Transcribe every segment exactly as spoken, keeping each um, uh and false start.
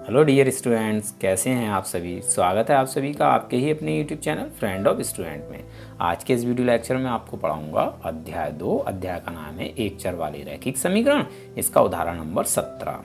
Hello dear students, कैसे हैं आप सभी। स्वागत है आप सभी का आपके ही अपने YouTube channel friend of student में। आज के इस वीडियो लेक्चर में आपको पढ़ाऊंगा अध्याय दो। अध्याय का नाम है एक चर वाले रैखिक समीकरण। इसका उदाहरण नंबर सत्रह,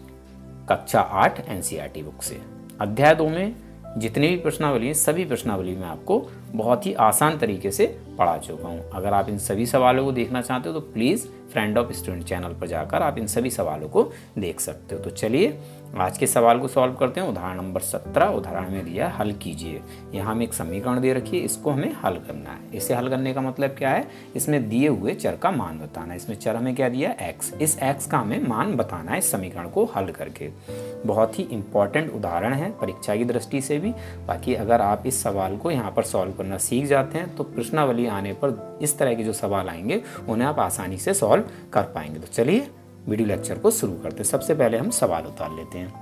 कक्षा आठ एनसीईआरटी बुक से। अध्याय दो में जितनी भी प्रश्नावली हैं सभी प्रश्नावली में आपको बहुत ही आसान तरीके से पढ़ा चुका हूँ। अगर आप इन सभी सवालों को देखना चाहते हो तो please friend of student channel पर जाकर आप इन सभी सवालों को देख सकते हो। तो चलिए आज के सवाल को सॉल्व करते हैं। उदाहरण नंबर सत्रह, उदाहरण में दिया हल कीजिए। यहाँ हमें एक समीकरण दे रखी है, इसको हमें हल करना है। इसे हल करने का मतलब क्या है, इसमें दिए हुए चर का मान बताना है। इसमें चर हमें क्या दिया, एक्स। इस एक्स का हमें मान बताना है इस समीकरण को हल करके। बहुत ही इंपॉर्टेंट उदाहरण है परीक्षा की दृष्टि से भी। बाकी अगर आप इस सवाल को यहाँ पर सॉल्व करना सीख जाते हैं तो प्रश्नावली आने पर इस तरह के जो सवाल आएंगे उन्हें आप आसानी से सॉल्व कर पाएंगे। तो चलिए वीडियो लेक्चर को शुरू करते हैं। सबसे पहले हम सवाल उतार लेते हैं।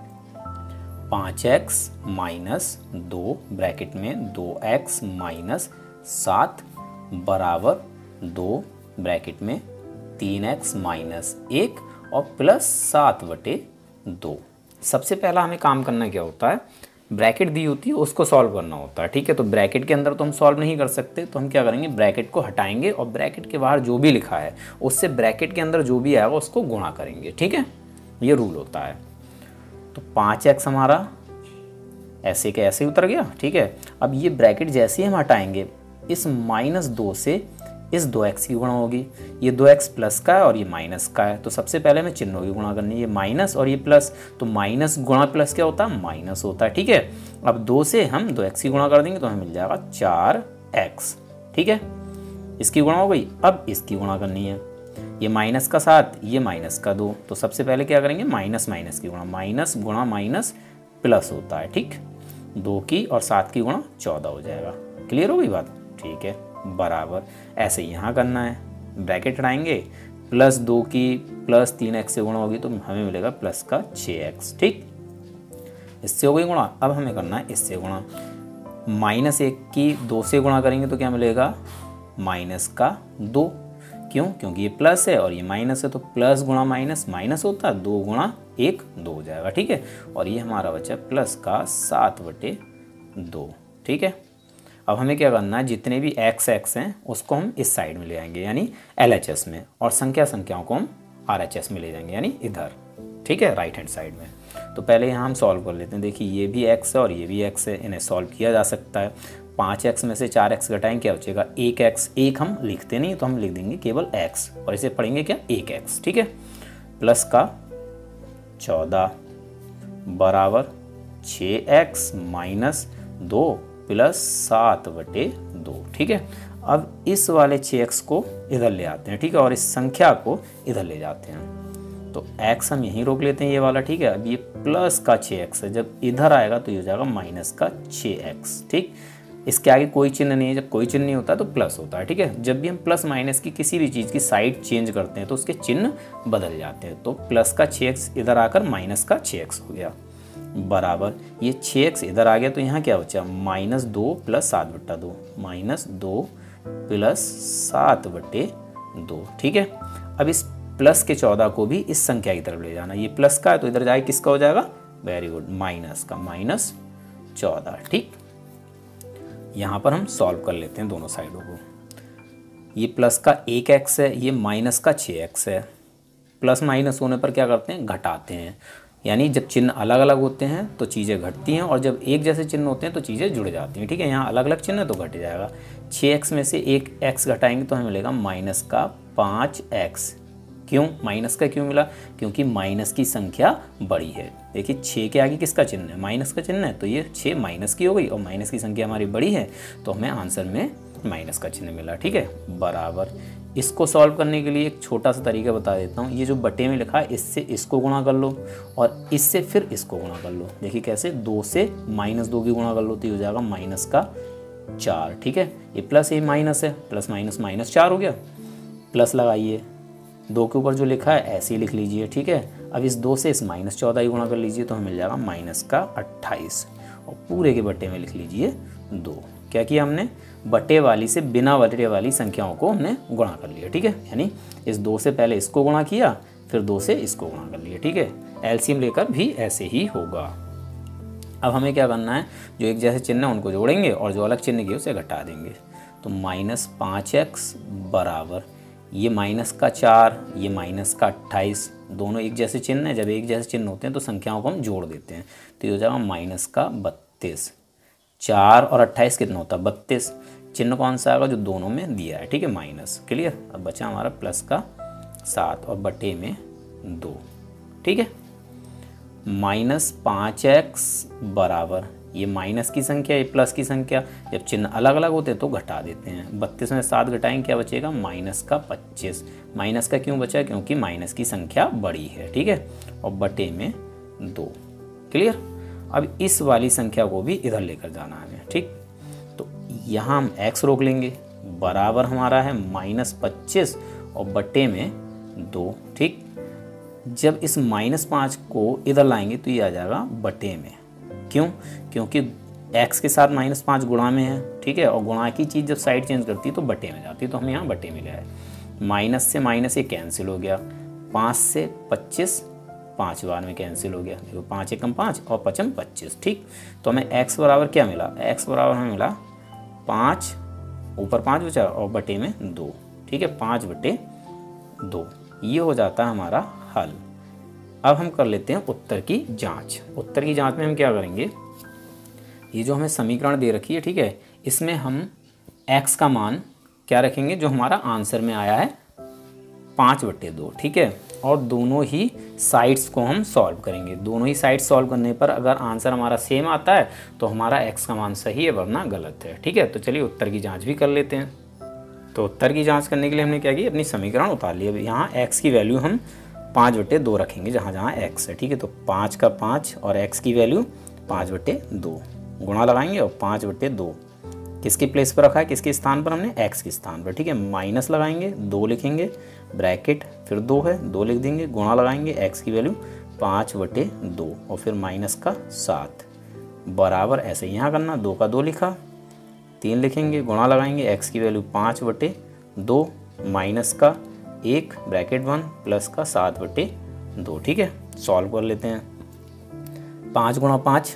पाँच एक्स माइनस दो ब्रैकेट में दो एक्स माइनस सात बराबर दो ब्रैकेट में तीन एक्स माइनस एक और प्लस सात बटे दो। सबसे पहला हमें काम करना क्या होता है, ब्रैकेट दी होती है उसको सॉल्व करना होता है। ठीक है, तो ब्रैकेट के अंदर तो हम सॉल्व नहीं कर सकते, तो हम क्या करेंगे, ब्रैकेट को हटाएंगे और ब्रैकेट के बाहर जो भी लिखा है उससे ब्रैकेट के अंदर जो भी आएगा उसको गुणा करेंगे। ठीक है, ये रूल होता है। तो पाँच एक्स हमारा ऐसे के ऐसे उतर गया। ठीक है, अब ये ब्रैकेट जैसे ही हम हटाएंगे इस माइनस दो से इस दो एक्स की गुणा होगी। ये दो एक्स प्लस का है और ये माइनस का है, तो सबसे पहले हमें चिन्हों की गुणा करनी है। ये माइनस और ये प्लस, तो माइनस गुणा प्लस क्या होता है, माइनस होता है। ठीक है, अब दो से हम दो एक्स की गुणा कर देंगे तो हमें मिल जाएगा चार एक्स। ठीक है, इसकी गुणा हो गई। अब इसकी गुणा करनी है, ये माइनस का सात, ये माइनस का दो, तो सबसे पहले क्या करेंगे, माइनस माइनस की गुणा। माइनस गुणा माइनस प्लस होता है। ठीक, दो की और सात की गुणा चौदह हो जाएगा। क्लियर हो गई बात। ठीक है, बराबर ऐसे यहाँ करना है, ब्रैकेट हटाएंगे, प्लस दो की प्लस तीन एक्स से गुणा होगी तो हमें मिलेगा प्लस का छः एक्स। ठीक, इससे हो गई गुणा। अब हमें करना है इससे गुणा। माइनस एक की दो से गुणा करेंगे तो क्या मिलेगा, माइनस का दो। क्यों, क्योंकि ये प्लस है और ये माइनस है, तो प्लस गुणा माइनस माइनस होता है, दो गुणा एक दो हो जाएगा। ठीक है, और ये हमारा बचा प्लस का सात बटे दो। ठीक है, अब हमें क्या करना है, जितने भी एक्स एक्स हैं उसको हम इस साइड में ले आएंगे यानी एल एच एस में, और संख्या संख्याओं को हम आर एच एस में ले जाएंगे यानी इधर। ठीक है, राइट हैंड साइड में। तो पहले यहाँ हम सॉल्व कर लेते हैं। देखिए ये भी एक्स है और ये भी एक्स है, इन्हें सॉल्व किया जा सकता है। पाँच एक्स में से चार एक्स घटाएंगे क्या बचेगा, एक एक्स। एक हम लिखते नहीं तो हम लिख देंगे केवल एक्स और इसे पढ़ेंगे क्या, एक एक्स। ठीक है, प्लस का चौदह बराबर छः एक्स माइनस दो प्लस सात बटे दो। ठीक है, अब इस वाले छः एक्स को इधर ले आते हैं। ठीक है, और इस संख्या को इधर ले जाते हैं, तो एक्स हम यहीं रोक लेते हैं ये वाला। ठीक है, अब ये प्लस का छः एक्स है, जब इधर आएगा तो ये हो जाएगा माइनस का छः एक्स। ठीक, इसके आगे कोई चिन्ह नहीं है, जब कोई चिन्ह नहीं होता तो प्लस होता है। ठीक है, जब भी हम प्लस माइनस की किसी भी चीज़ की साइड चेंज करते हैं तो उसके चिन्ह बदल जाते हैं। तो प्लस का छः एक्स इधर आकर माइनस का छः एक्स हो गया, बराबर ये छः एक्स इधर आ गया तो यहाँ क्या बचा, माइनस दो प्लस सात बट्टा दो, माइनस दो प्लस सात बटे दो। ठीक है, अब इस प्लस के चौदह को भी इस संख्या की तरफ ले जाना। ये प्लस का है तो इधर जाए किसका हो जाएगा, वेरी गुड, माइनस का, माइनस चौदह। ठीक, यहाँ पर हम सॉल्व कर लेते हैं दोनों साइडों को। ये प्लस का एक एक्स है, ये माइनस का छः एक्स है। प्लस माइनस होने पर क्या करते हैं, घटाते हैं, यानी जब चिन्ह अलग अलग होते हैं तो चीज़ें घटती हैं और जब एक जैसे चिन्ह होते हैं तो चीज़ें जुड़ जाती हैं। ठीक है, यहाँ अलग अलग चिन्ह है तो घट जाएगा। छः एक्स में से एक एक्स घटाएंगे तो हमें मिलेगा माइनस का पाँच एक्स। क्यों माइनस का क्यों मिला, क्योंकि माइनस की संख्या बड़ी है। देखिए छः के आगे किसका चिन्ह है, माइनस का चिन्ह है, तो ये छः माइनस की हो गई और माइनस की संख्या हमारी बड़ी है तो हमें आंसर में माइनस का चिन्ह मिला। ठीक है, बराबर इसको सॉल्व करने के लिए एक छोटा सा तरीका बता देता हूँ। ये जो बटे में लिखा है इससे इसको गुणा कर लो और इससे फिर इसको गुणा कर लो। देखिए कैसे, दो से माइनस दो की गुणा कर लो तो ये हो जाएगा माइनस का चार। ठीक है, ये प्लस ये माइनस है, प्लस माइनस माइनस चार हो गया। प्लस लगाइए, दो के ऊपर जो लिखा है ऐसे ही लिख लीजिए। ठीक है, अब इस दो से इस माइनस चौदह की गुणा कर लीजिए तो हमें मिल जाएगा माइनस का अट्ठाईस, और पूरे के बटे में लिख लीजिए दो। क्या किया हमने, बटे वाली से बिना बटे वाली संख्याओं को हमने गुणा कर लिया। ठीक है, यानी इस दो से पहले इसको गुणा किया, फिर दो से इसको गुणा कर लिया, ठीक है। एलसीएम लेकर भी ऐसे ही होगा। अब हमें क्या करना है, जो एक जैसे चिन्ह है उनको जोड़ेंगे और जो अलग चिन्ह की उसे घटा देंगे। तो माइनस पाँच एक्स बराबर ये माइनस का चार, ये माइनस का अट्ठाईस, दोनों एक जैसे चिन्ह है। जब एक जैसे चिन्ह होते हैं तो संख्याओं को हम जोड़ देते हैं, तो ये हो जाएगा माइनस का बत्तीस। चार और अट्ठाईस कितना होता है, बत्तीस। चिन्ह कौन सा आएगा, जो दोनों में दिया है, ठीक है, माइनस। क्लियर। अब बचा हमारा प्लस का सात और बटे में दो, ठीक है। माइनस पाँच एक्स बराबर ये माइनस की संख्या, ये प्लस की संख्या, जब चिन्ह अलग अलग होते हैं तो घटा देते हैं। बत्तीस में सात घटाएंगे क्या बचेगा, माइनस का पच्चीस। माइनस का क्यों बचा, क्योंकि माइनस की संख्या बड़ी है, ठीक है, और बटे में दो। क्लियर। अब इस वाली संख्या को भी इधर लेकर जाना है, ठीक। तो यहाँ हम x रोक लेंगे, बराबर हमारा है माइनस पच्चीस और बटे में दो, ठीक। जब इस माइनस पाँच को इधर लाएंगे तो ये आ जाएगा बटे में। क्यों, क्योंकि x के साथ माइनस पाँच गुणा में है, ठीक है, और गुणा की चीज़ जब साइड चेंज करती है तो बटे में जाती है, तो हम यहाँ बटे में ले आए। माइनस से माइनस ये कैंसिल हो गया, पाँच से पच्चीस पाँच बार में कैंसिल हो गया, देखो पाँच एकम पाँच और पचम पच्चीस, ठीक। तो हमें x बराबर क्या मिला, x बराबर हमें मिला पाँच, ऊपर पाँच बचा और बटे में दो, ठीक है, पाँच बटे दो। ये हो जाता है हमारा हल। अब हम कर लेते हैं उत्तर की जांच। उत्तर की जांच में हम क्या करेंगे, ये जो हमें समीकरण दे रखी है, ठीक है, इसमें हम x का मान क्या रखेंगे, जो हमारा आंसर में आया है पाँच बटे दो, ठीक है, और दोनों ही साइड्स को हम सॉल्व करेंगे। दोनों ही साइड सॉल्व करने पर अगर आंसर हमारा सेम आता है तो हमारा x का मान सही है, वरना गलत है, ठीक है। तो चलिए उत्तर की जाँच भी कर लेते हैं। तो उत्तर की जाँच करने के लिए हमने क्या किया, अपनी समीकरण उतार लिया। यहाँ x की वैल्यू हम पाँच बटे दो रखेंगे, जहाँ जहाँ x है, ठीक है। तो पाँच का पाँच और x की वैल्यू पाँच बटे दो, गुणा लगाएंगे और पाँच बटे दो किसकी प्लेस पर रखा है, किसके स्थान पर, हमने x के स्थान पर, ठीक है। माइनस लगाएंगे, दो लिखेंगे, ब्रैकेट, फिर दो है, दो लिख देंगे, गुणा लगाएंगे, x की वैल्यू पाँच बटे दो और फिर माइनस का सात, बराबर ऐसे यहाँ करना, दो का दो लिखा, तीन लिखेंगे, गुणा लगाएंगे, x की वैल्यू पाँच बटे दो, माइनस का एक, ब्रैकेट वन, प्लस का सात बटे दो, ठीक है। सॉल्व कर लेते हैं। पाँच गुणा पाँच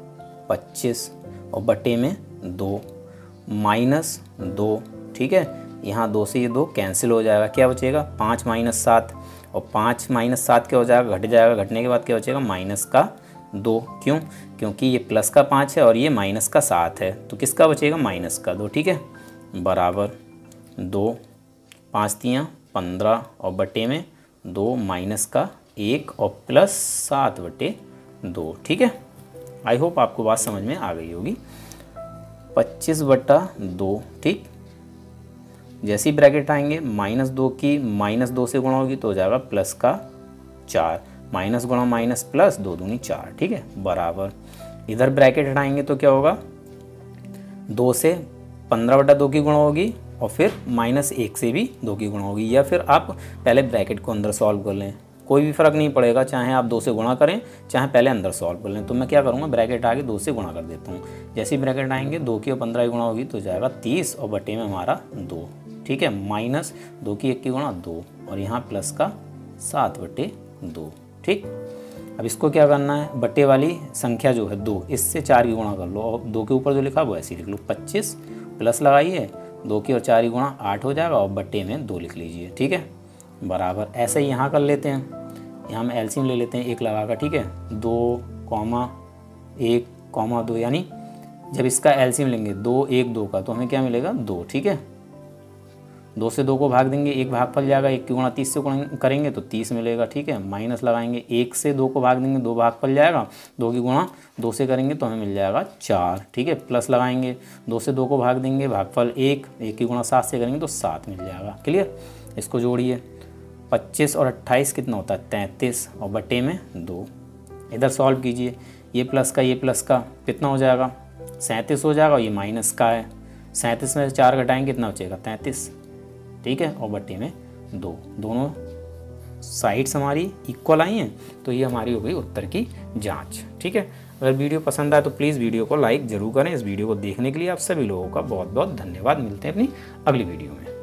पच्चीस और बटे में दो, माइनस दो, ठीक है। यहाँ दो से ये दो कैंसिल हो जाएगा, क्या बचेगा, पाँच माइनस सात, और पाँच माइनस सात क्या हो जाएगा, घट जाएगा, घटने के बाद क्या बचेगा, माइनस का दो। क्यों, क्योंकि ये प्लस का पाँच है और ये माइनस का सात है, तो किसका बचेगा, माइनस का दो, ठीक है, बराबर दो, पाँच तियाँ पंद्रह और बटे में दो, माइनस का एक और प्लस सात बटे दो, ठीक है। आई होप आपको बात समझ में आ गई होगी। पच्चीस बटा दो, ठीक। जैसी ब्रैकेट आएंगे, माइनस दो की माइनस दो से गुणा होगी तो हो जाएगा प्लस का चार, माइनस गुणा माइनस प्लस, दो दूनी चार, ठीक है, बराबर इधर ब्रैकेट हटाएंगे तो क्या होगा, दो से पंद्रह बटा दो की गुणा होगी और फिर माइनस एक से भी दो की गुणा होगी, या फिर आप पहले ब्रैकेट को अंदर सॉल्व कर लें, कोई भी फ़र्क नहीं पड़ेगा, चाहे आप दो से गुणा करें चाहे पहले अंदर सॉल्व कर लें। तो मैं क्या करूँगा, ब्रैकेट आगे दो से गुणा कर देता हूँ। जैसे ही ब्रैकेट आएंगे, दो की और पंद्रह की गुणा होगी तो जाएगा तीस और बटे में हमारा दो, ठीक है, माइनस दो की एक की गुणा दो और यहाँ प्लस का सात बटे दो, ठीक। अब इसको क्या करना है, बटे वाली संख्या जो है दो, इससे चार की गुणा कर लो और दो के ऊपर जो लिखा वो ऐसे लिख लो, पच्चीस प्लस लगाइए, दो की और चार की गुणा आठ हो जाएगा और बटे में दो लिख लीजिए, ठीक है, बराबर ऐसे ही यहाँ कर लेते हैं। यहाँ हम एलसीएम ले लेते हैं एक लगा कर, ठीक है, दो कॉमा एक कॉमा दो, यानी जब इसका एलसीएम लेंगे दो एक दो का तो हमें क्या मिलेगा, दो, ठीक है। दो से दो को भाग देंगे, एक भागफल जाएगा, एक की गुणा तीस से गुणा करेंगे तो तीस मिलेगा, ठीक है। माइनस लगाएंगे, एक से दो को भाग देंगे, दो भागफल जाएगा, दो की गुणा दो से करेंगे तो हमें मिल जाएगा चार, ठीक है। प्लस लगाएंगे, दो से दो को भाग देंगे, भागफल एक, एक की गुणा सात से करेंगे तो सात मिल जाएगा, क्लियर। इसको जोड़िए, पच्चीस और अट्ठाईस कितना होता है, तैंतीस और बटे में दो, इधर सॉल्व कीजिए, ये प्लस का ये प्लस का कितना हो जाएगा, सैंतीस हो जाएगा, और ये माइनस का है, सैंतीस में से चार घटाएंगे कितना बचेगा, तैंतीस, ठीक है, और बटे में दो। दोनों साइड्स हमारी इक्वल आई हैं तो ये हमारी हो गई उत्तर की जांच, ठीक है। अगर वीडियो पसंद आए तो प्लीज़ वीडियो को लाइक ज़रूर करें। इस वीडियो को देखने के लिए आप सभी लोगों का बहुत बहुत धन्यवाद। मिलते हैं अपनी अगली वीडियो में।